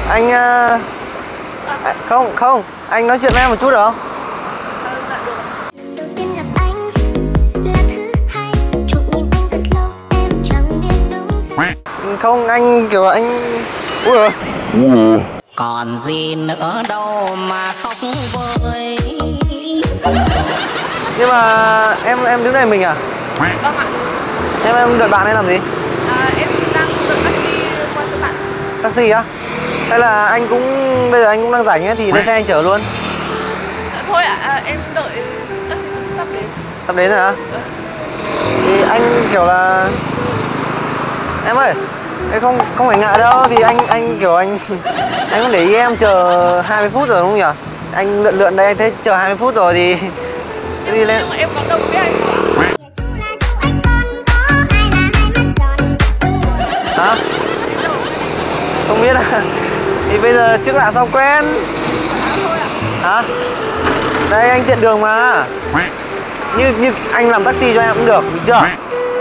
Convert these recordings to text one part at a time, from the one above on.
Anh không, anh nói chuyện với em một chút được không? Không, anh kiểu anh... Ui giời. Còn gì nữa đâu mà khóc vơi. Nhưng mà em đứng đây mình à? Vâng ạ. Em đợi bạn hay làm gì? Em đang đợi taxi qua chỗ bạn. Taxi á? Hay là anh cũng... Bây giờ anh cũng đang rảnh ấy thì lên xe anh chở luôn. Thôi ạ, em đợi taxi sắp đến. Sắp đến rồi hả? Thì anh kiểu là... Em ơi, em không phải ngại đâu, thì anh kiểu anh không để ý em chờ 20 phút rồi đúng không nhỉ? Anh lượn đây anh thấy chờ 20 phút rồi thì đi lên. Nhưng mà em có đồng với anh không ạ? Hả? Không biết à? Thì bây giờ trước lạ sau quen. Hả? Đây anh tiện đường mà. Như anh làm taxi cho em cũng được, được chưa?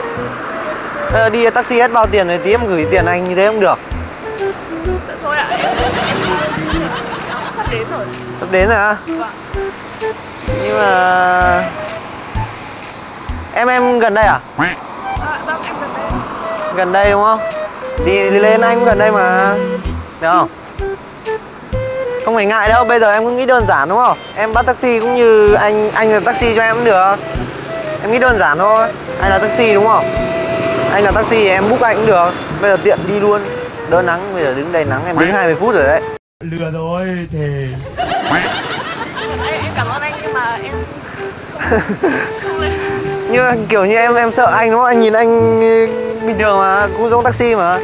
Đi taxi hết bao tiền rồi tí em gửi tiền anh như thế cũng được. Thôi ạ, em sắp đến rồi. Sắp đến rồi hả? Vâng. Nhưng mà... Em gần đây à? Vâng, em gần đây. Gần đây đúng không? Đi lên anh cũng gần đây mà. Được không? Không phải ngại đâu, bây giờ em cũng nghĩ đơn giản đúng không? Em bắt taxi cũng như anh là taxi cho em cũng được. Em nghĩ đơn giản thôi. Anh là taxi đúng không? Anh là taxi thì em book anh cũng được. Bây giờ tiện đi luôn. Đỡ nắng, bây giờ đứng đây nắng em đứng 20 phút rồi đấy. Lừa rồi thề. Em cảm ơn anh nhưng mà em không lên. Nhưng kiểu như em sợ anh đúng không? Anh nhìn anh bình thường mà, cũng giống taxi mà.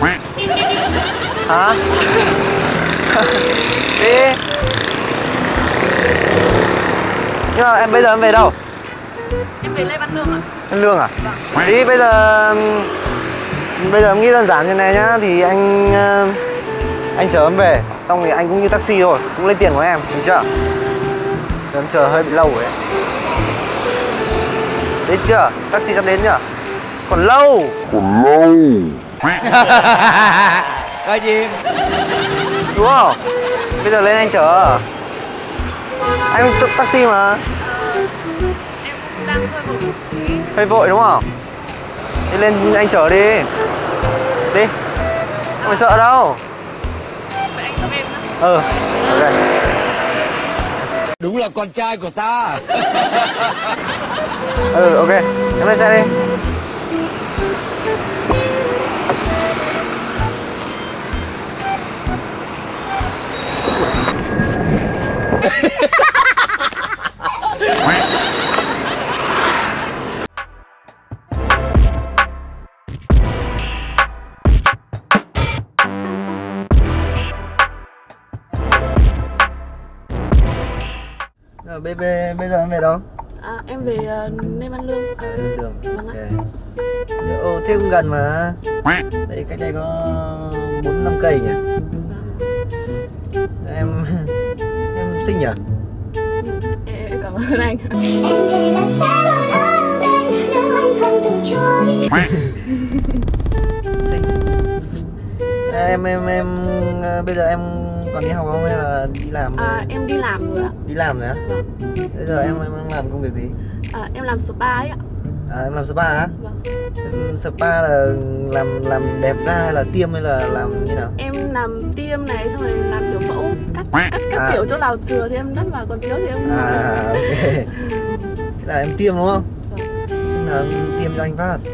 Hả? Đi. Nhưng mà bây giờ em về đâu? Em về Lê Văn Lương ạ. Văn Lương à? Vâng. Đi bây giờ em nghĩ đơn giản như này nhá, thì anh chở em về, xong thì anh cũng như taxi thôi, cũng lấy tiền của em, được chưa? Em chờ hơi bị lâu rồi đấy. Đến chưa? Taxi sắp đến chưa? Còn lâu. Coi gì? Đúng không? Bây giờ lên anh chở. Anh taxi mà. Em đang hơi vội một tí. Hơi vội đúng không? Đi lên anh chở đi. Đi. Không phải sợ đâu. Vậy anh giúp em nhé. Ok. Đúng là con trai của ta. Ok. Em lên xe đi. Bây giờ em về đâu? Em về Lê Văn Lương. Lên đường. Vâng Ok. ạ. Thế cũng gần mà. Đây cách đây có 4-5 cây nhỉ? Em xinh nhỉ? Em cảm ơn anh. Xinh. Em bây giờ em còn đi học không hay là đi làm? Em đi làm rồi ạ. Đi làm rồi á? Vâng. Bây giờ em đang làm công việc gì? Em làm spa ấy ạ. Em làm spa á? Vâng. Spa là làm đẹp da hay là tiêm hay là làm như nào? Em làm tiêm này, xong rồi làm tiểu phẫu, cắt tiểu chỗ nào thừa thì em đắp vào, còn thiếu thì em không. Ok. Thế là em tiêm đúng không? Vâng. Thế là em tiêm cho anh phát.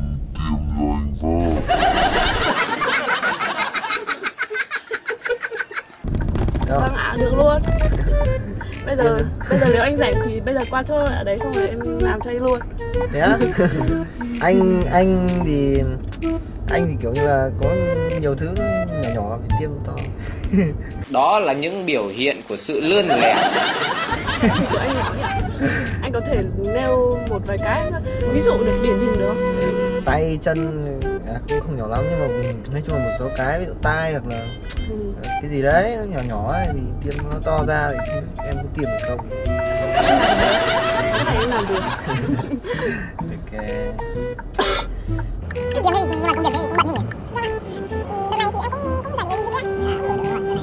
Vâng ạ, được luôn. Bây giờ nếu anh rảnh thì bây giờ qua chỗ ở đấy xong rồi em làm cho anh luôn. Thế á? anh thì kiểu như là có nhiều thứ nhỏ nhỏ phải tiêm to. Đó là những biểu hiện của sự lươn lẹo. Thì của anh nhỏ nhỉ? Anh có thể nêu một vài cái ví dụ được điển hình được không? Tay chân cũng không nhỏ lắm, nhưng mà nói chung là một số cái ví dụ tai hoặc là cái gì đấy nó nhỏ nhỏ ấy, thì tiêm nó to ra thì em có tiêm được không? Có thể em làm được. Ok. Tiêm đấy thì nhưng mà công việc đấy thì cũng bận nhỉ. Lần này thì em cũng rảnh đi gì nữa.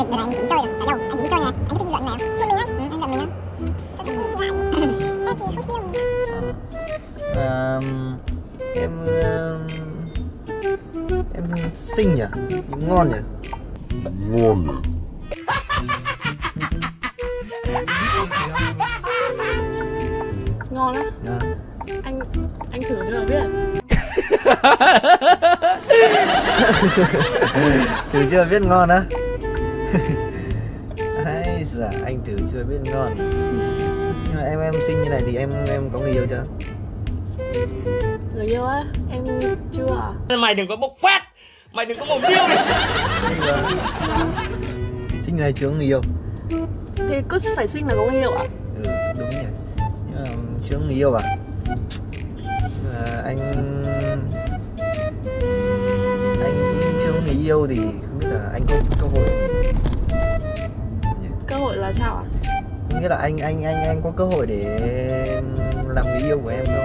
anh chỉ chơi à? Ở đâu? Anh chỉ chơi này, anh thích đi lượn nào? Lượn mình á? Anh lượn mình á? Sao không đi lại? Em thì không tiêu. Em xinh nhỉ? Ngon nhỉ? Ngon nhỉ? Ngon á. À. Anh thử cho mà biết. Thử chưa biết ngon á? Hay dạ, anh thử chưa biết ngon. Nhưng mà em xinh như này thì em có người yêu chưa? Người yêu á? Em chưa à? Mày đừng có bốc quét, mày đừng có mồm điêu này. Xinh như này chưa có người yêu. Thì cứ phải xinh là có người yêu ạ? Ừ, đúng nhỉ. Nhưng mà chưa có người yêu à? Anh cũng chưa có người yêu thì không biết là anh có cơ hội. Cơ hội là sao ạ? Nghĩa là anh có cơ hội để làm người yêu của em không?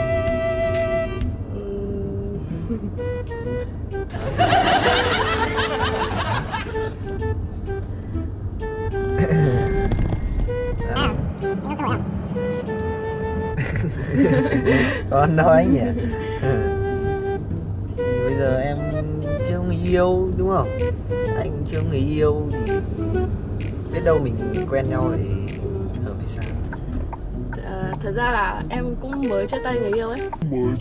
Còn đâu anh nhỉ? Thì bây giờ em chưa có người yêu đúng không? Anh chưa có người yêu thì biết đâu mình quen nhau thì hợp thì sao? Thật ra là em cũng mới chia tay người yêu ấy.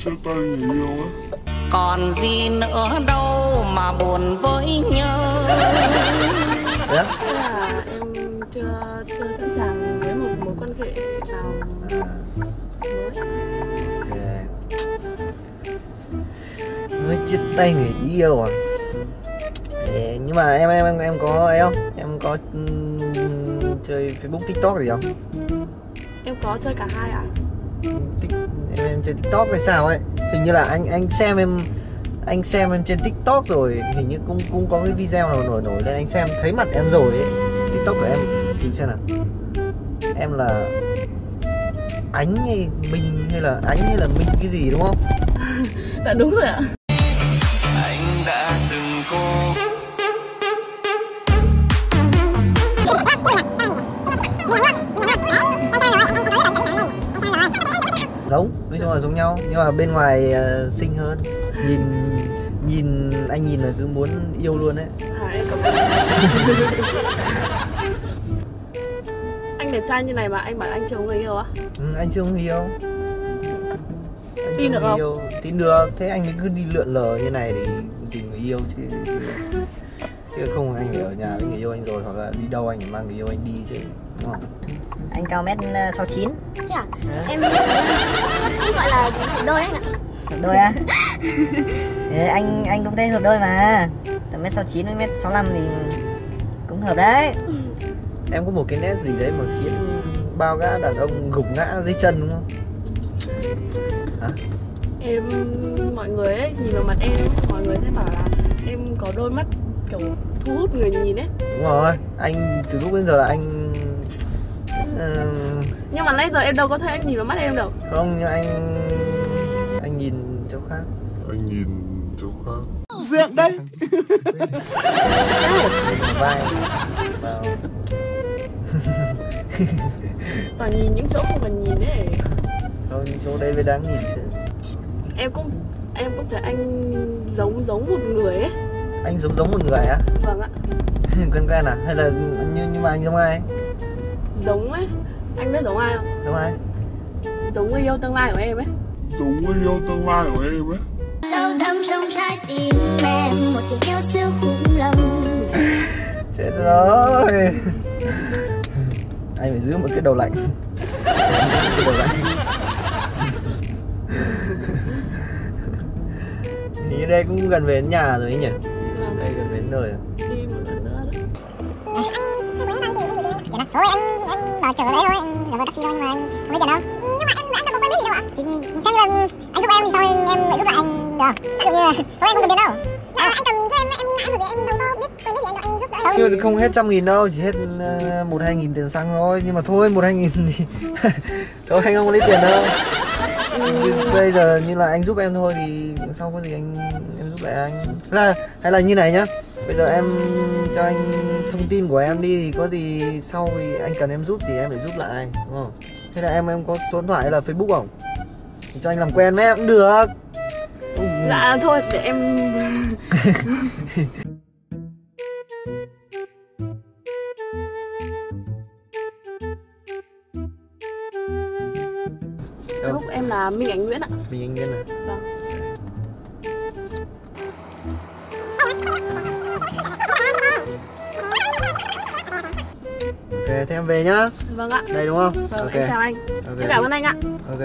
Còn gì nữa đâu mà buồn với nhau. Đấy á? Thế là em chưa sẵn sàng với một mối quan hệ nào mới. Ok. Mới chia tay người yêu à? Thế, nhưng mà em có ấy không? Em có chơi Facebook, TikTok gì không? Em có chơi cả hai ạ. Em chơi TikTok hay sao ấy? Hình như là anh xem em trên TikTok rồi, hình như cũng có cái video nào nổi lên, anh xem thấy mặt em rồi ấy. TikTok của em thì xem nào. Em là Ánh hay Minh hay là Ánh hay là Minh cái gì đúng không? Dạ đúng rồi ạ. Anh đã từng cố. Giống, nói chung là giống nhau, nhưng mà bên ngoài xinh hơn. Nhìn anh nhìn là cứ muốn yêu luôn đấy. Em cảm ơn. Anh đẹp trai như này mà anh bảo anh chưa có người yêu á? Anh chưa có người yêu. Tin được không? Yêu. Tin được, thế anh cứ đi lượn lờ như này thì tìm người yêu chứ không anh phải ở nhà với người yêu anh rồi, hoặc là đi đâu anh phải mang người yêu anh đi chứ, đúng không? Anh cao mét 69. Thế à? Em gọi là hợp đôi anh ạ. Hợp đôi à? Anh cũng thấy hợp đôi mà. Tầm mét 69 với mét 65 thì cũng hợp đấy. Em có một cái nét gì đấy mà khiến bao gã đàn ông gục ngã dưới chân đúng không? Hả? Mọi người ấy, nhìn vào mặt em, mọi người sẽ bảo là em có đôi mắt kiểu thu hút người nhìn ấy. Đúng rồi, anh từ lúc đến giờ là anh Nhưng mà nãy giờ em đâu có thấy anh nhìn vào mắt em đâu. không, nhưng anh nhìn chỗ khác. Anh nhìn chỗ khác. Dượng đây. Vai vào. Toàn nhìn những chỗ không cần nhìn ấy. Không, những chỗ đấy mới đáng nhìn chứ. Em cũng thấy anh giống một người ấy. Anh giống một người á? Vâng ạ. Quen à? Hay là nhưng mà anh giống ai? Giống ấy. Anh biết giống ai không? Giống ai? Giống người yêu tương lai của em ấy. Giống người yêu tương lai của em ấy. Sâu thẳm trong trái tim em một tình yêu siêu khủng long. Chết rồi. Anh phải giữ một cái đầu lạnh. Cái đầu lạnh. Thì đây cũng gần về đến nhà rồi ấy nhỉ? Vâng. Đây gần về đến nơi rồi. Đi một lần nữa đấy. Thôi anh bảo chở đấy thôi, anh chở vào taxi thôi, nhưng mà anh không lấy tiền đâu. Nhưng mà em đâu có quen biết gì đâu ạ. Thì xem như là anh giúp em thì sao em lại giúp lại anh được. Ví dụ như là thôi em không cần tiền đâu. Anh cầm cho em bởi vì em đâu có biết quen biết gì anh cho anh giúp đỡ. Chứ không hết 100.000 đâu, chỉ hết 1-2 nghìn tiền xăng thôi. Nhưng mà thôi 1-2 nghìn thì thôi anh không có lấy tiền đâu. Bây giờ như là anh giúp em thôi thì sau có gì em giúp lại anh. Hay là như này nhá. Bây giờ em cho anh thông tin của em đi, thì có gì sau thì anh cần em giúp thì em phải giúp lại, đúng không? Hay là em có số điện thoại hay là Facebook không? Thì cho anh làm quen với em cũng được. Dạ thôi để em Facebook em là Minh Ánh Nguyễn ạ. Mình anh Nguyễn à? Vâng. Ok, thế em về nhá. Vâng ạ. Đây đúng không? Vâng, Ok. em chào anh. Ok. Em cảm ơn anh ạ. Ok.